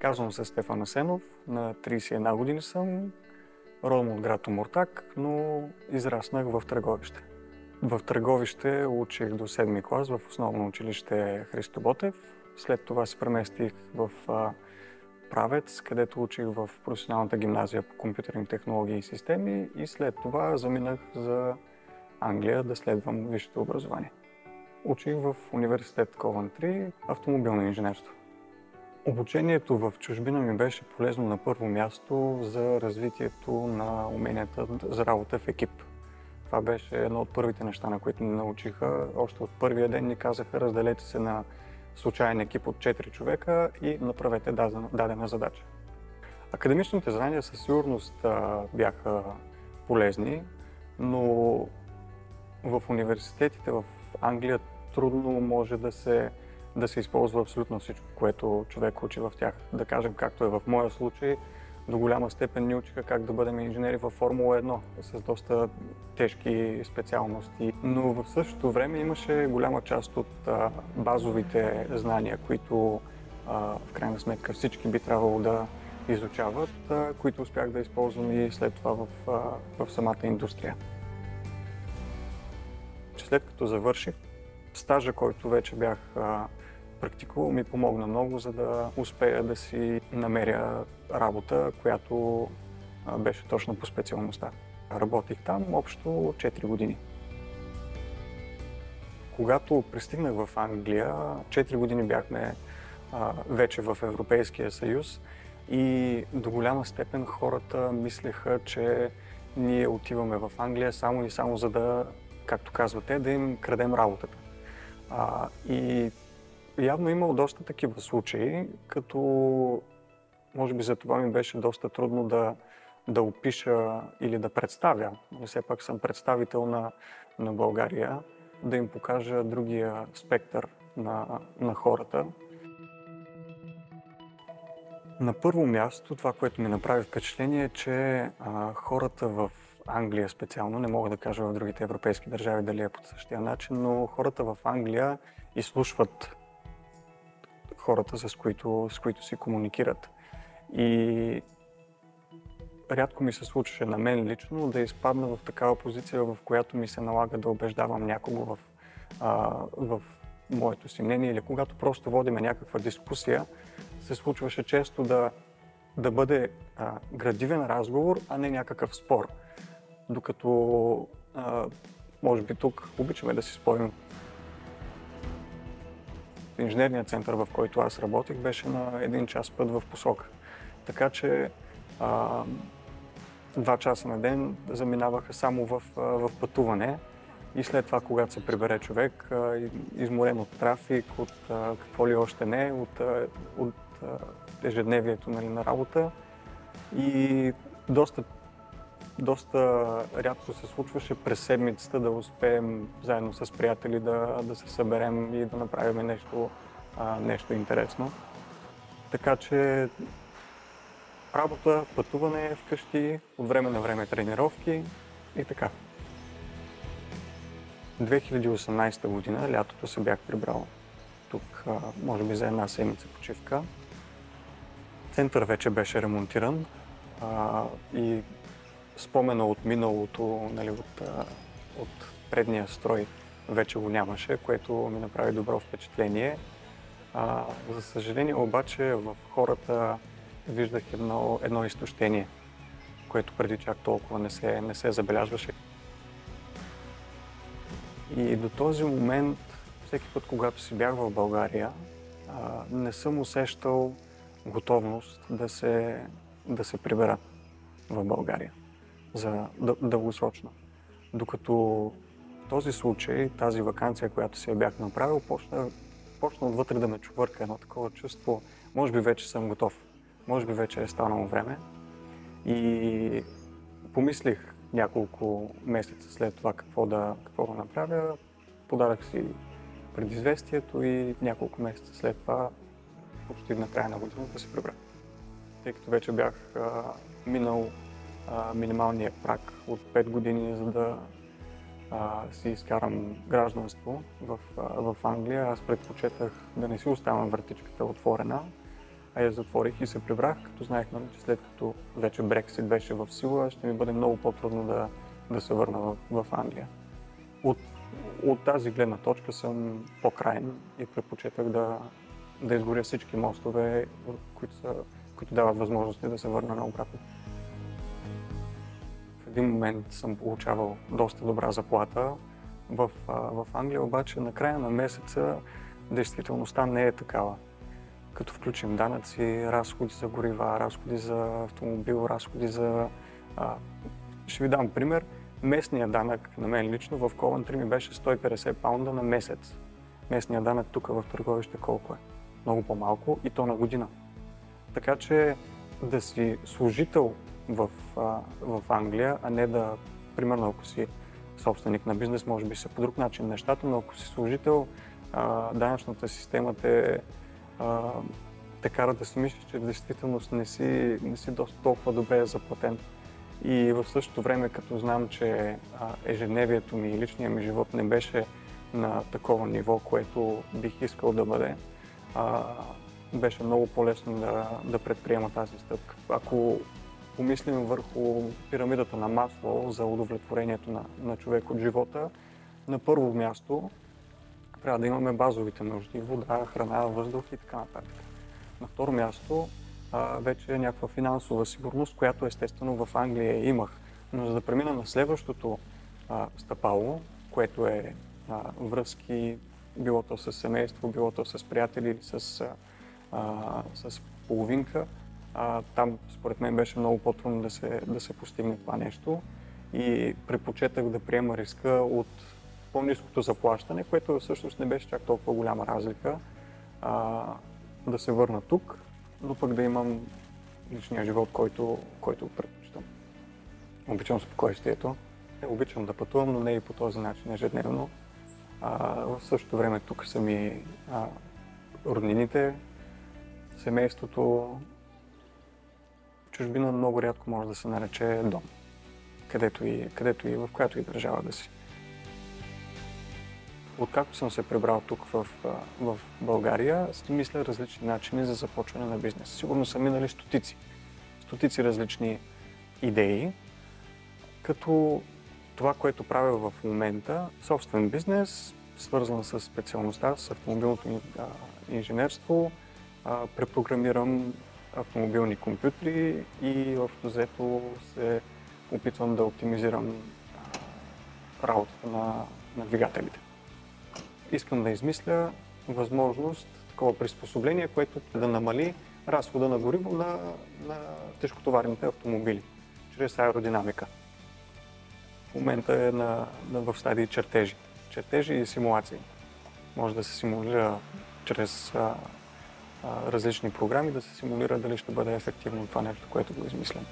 Казвам се Стефан Асенов, на 31 години съм, родом от град Омуртаг, но израснах в Търговище. В Търговище учих до 7-ми клас в основно училище Христо Ботев. След това се преместих в Правец, където учих в професионалната гимназия по компютърни технологии и системи и след това заминах за Англия да следвам висшето образование. Учих в университет Ковентри автомобилно инженерство. Обучението в чужбина ми беше полезно на първо място за развитието на уменията за работа в екип. Това беше едно от първите неща, на които ни научиха. Още от първия ден ни казаха: разделете се на случайен екип от 4 човека и направете дадена задача. Академичните знания със сигурност бяха полезни, но в университетите в Англия трудно може да се използва абсолютно всичко, което човек учи в тях. Да кажем, както е в моя случай, до голяма степен ни учиха как да бъдем инженери във Формула 1 с доста тежки специалности. Но в същото време имаше голяма част от базовите знания, които в крайна сметка всички би трябвало да изучават, които успях да използвам и след това в самата индустрия. След като завърших, стажа, който вече бях практикувал, ми помогна много, за да успея да си намеря работа, която беше точно по специалността. Работих там общо 4 години. Когато пристигнах в Англия, 4 години бяхме вече в Европейския съюз и до голяма степен хората мислеха, че ние отиваме в Англия само и само за да, както казвате, да им крадем работата. И явно имало доста такива случаи, като може би за това ми беше доста трудно да опиша или да представя. Все пак съм представител на България, да им покажа другия спектър на хората. На първо място, това, което ми направи впечатление, е, че хората в Англия специално, не мога да кажа в другите европейски държави дали е по същия начин, но хората в Англия изслушват хората, с които си комуникират. И рядко ми се случваше на мен лично да изпадна в такава позиция, в която ми се налага да убеждавам някого в моето си мнение, или когато просто водиме някаква дискусия, се случваше често да бъде градивен разговор, а не някакъв спор. Докато, може би тук обичаме да си спорим. Инженерният център, в който аз работих, беше на 1 час път в посока. Така че 2 часа на ден заминаваха само в пътуване и след това, когато се прибере човек, изморен от трафик, от какво ли още не, от ежедневието, нали, на работа, и доста рядко се случваше през седмицата да успеем заедно с приятели да се съберем и да направим нещо интересно. Така че работа, пътуване вкъщи, от време на време тренировки и така. 2018 година, лятото, се бях прибрал тук, може би за 1 седмица почивка. Център вече беше ремонтиран и спомена от миналото, нали, от предния строй вече го нямаше, което ми направи добро впечатление. За съжаление обаче в хората виждах едно изтощение, което преди чак толкова не се забелязваше. И до този момент, всеки път, когато си бях в България, не съм усещал готовност да се прибера в България за дългосрочно. Докато в този случай, тази ваканция, която си я бях направил, почна отвътре да ме чувърка едно такова чувство. Може би вече съм готов, може би вече е станало време. И помислих няколко месеца след това какво да направя. Подадах си предизвестието и няколко месеца след това, почти на края на годината, се прибрах. Тъй като вече бях минал минималния праг от 5 години, за да си изкарам гражданство в Англия. Аз предпочетах да не си оставям вратичката отворена, а я затворих и се прибрах, като знаех, че след като вече Брексит беше в сила, ще ми бъде много по-трудно да се върна в Англия. От тази гледна точка съм по-краен и предпочитах да изгоря всички мостове, които дават възможности да се върна наобратно. В един момент съм получавал доста добра заплата в Англия, обаче на края на месеца действителността не е такава. Като включим данъци, разходи за горива, разходи за автомобил, разходи за... Ще ви дам пример. Местният данък на мен лично в Ковентри ми беше 150 паунда на месец. Местният данък тук в Търговище колко е? Много по-малко и то на година. Така че да си служител в Англия, а не да, примерно ако си собственик на бизнес, може би са по друг начин нещата, но ако си служител, данъчната система те кара да си мислиш, че в действителност не си доста толкова добре заплатен. И в същото време, като знам, че ежедневието ми и личния ми живот не беше на такова ниво, което бих искал да бъде, беше много по-лесно да предприема тази стъпка. Ако помислим върху пирамидата на Маслоу за удовлетворението на човек от живота, на първо място трябва да имаме базовите нужди – вода, храна, въздух и така нататък. На второ място вече е някаква финансова сигурност, която естествено в Англия имах. Но за да премина на следващото стъпало, което е връзки, било то с семейство, било то с приятели или с половинка, там според мен беше много по-трудно да се постигне това нещо и предпочетах да приема риска от по-ниското заплащане, което всъщност не беше чак толкова голяма разлика, да се върна тук, но пък да имам личния живот, който предпочитам. Обичам спокойствието, обичам да пътувам, но не и по този начин ежедневно. В същото време тук са ми роднините, семейството. В чужбина много рядко може да се нарече дом, където и в която и държава да си. Откакто съм се прибрал тук в България, си мисля различни начини за започване на бизнес. Сигурно са минали стотици различни идеи, като това, което правя в момента, собствен бизнес, свързан с специалността, с автомобилното инженерство, препрограмирам автомобилни компютри и общо взето се опитвам да оптимизирам работата на двигателите. Искам да измисля възможност, такова приспособление, което да намали разхода на гориво на тежкотоварните автомобили, чрез аеродинамика. В момента е в стадии чертежи и симулации. Може да се симулира чрез различни програми, да се симулира дали ще бъде ефективно това нещо, което го измислям.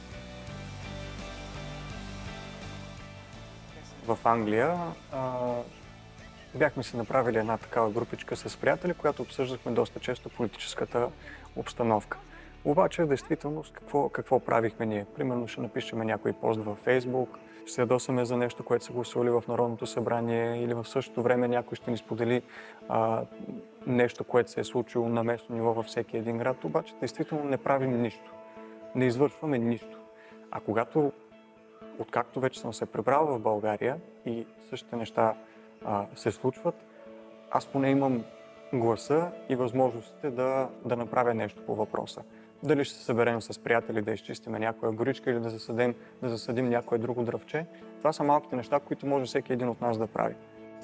В Англия бяхме си направили една такава групичка с приятели, която обсъждахме доста често политическата обстановка. Обаче, в действителност, какво правихме ние? Примерно ще напишем някой пост във Фейсбук, ще се ядосаме за нещо, което са гласували в Народното събрание или в същото време някой ще ни сподели нещо, което се е случило на местно ниво във всеки един град. Обаче, действително не правим нищо. Не извършваме нищо. А откакто вече съм се прибрал в България и същите неща се случват, аз поне имам гласа и възможностите да направя нещо по въпроса. Дали ще се съберем с приятели да изчистиме някоя горичка или да засадим някое друго дръвче. Това са малките неща, които може всеки един от нас да прави.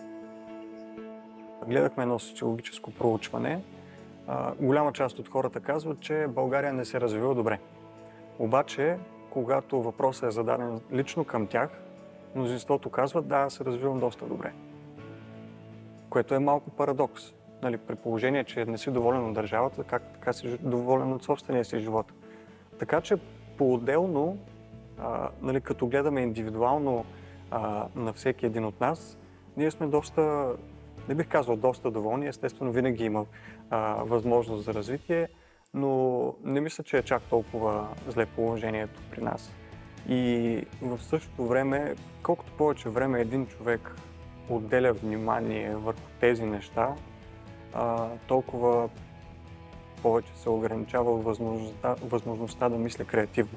Гледахме едно социологическо проучване. Голяма част от хората казват, че България не се развива добре. Обаче, когато въпросът е зададен лично към тях, мнозинството казват, да, се развивам доста добре. Което е малко парадокс. При положение, че не си доволен от държавата, как така си доволен от собствения си живот. Така че по-отделно, като гледаме индивидуално на всеки един от нас, ние сме доста, не бих казал доста доволни, естествено винаги има възможност за развитие, но не мисля, че е чак толкова зле положението при нас. И в същото време, колкото повече време един човек отделя внимание върху тези неща, толкова повече се ограничава възможността да мисля креативно.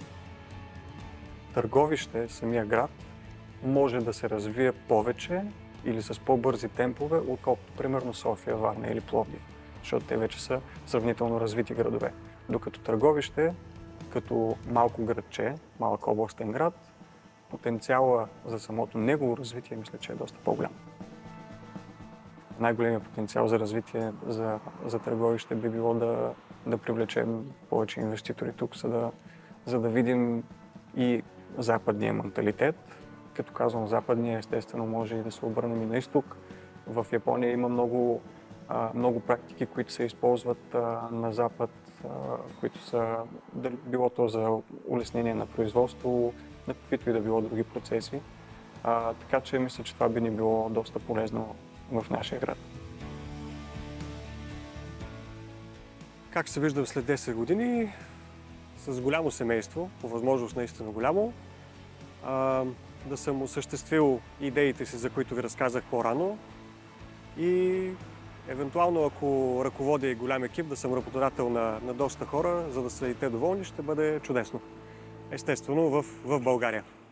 Търговище, самия град, може да се развие повече или с по-бързи темпове, отколкото примерно София, Варна или Пловдив, защото те вече са сравнително развити градове. Докато Търговище, като малко градче, малък областен град, потенциала за самото негово развитие мисля, че е доста по-голям. Най-големият потенциал за развитие за Търговище би било да привлечем повече инвеститори тук, за да видим и западния менталитет. Като казвам западния, естествено може и да се обърнем и на изток. В Япония има много практики, които се използват на запад, които са било то за улеснение на производство, на каквито и да било други процеси. Така че мисля, че това би ни било доста полезно в нашия град. Как се виждам след 10 години? С голямо семейство, по възможност наистина голямо. Да съм осъществил идеите си, за които ви разказах по-рано. И евентуално, ако ръководя и голям екип, да съм работодател на доста хора, за да са и те доволни, ще бъде чудесно. Естествено в България.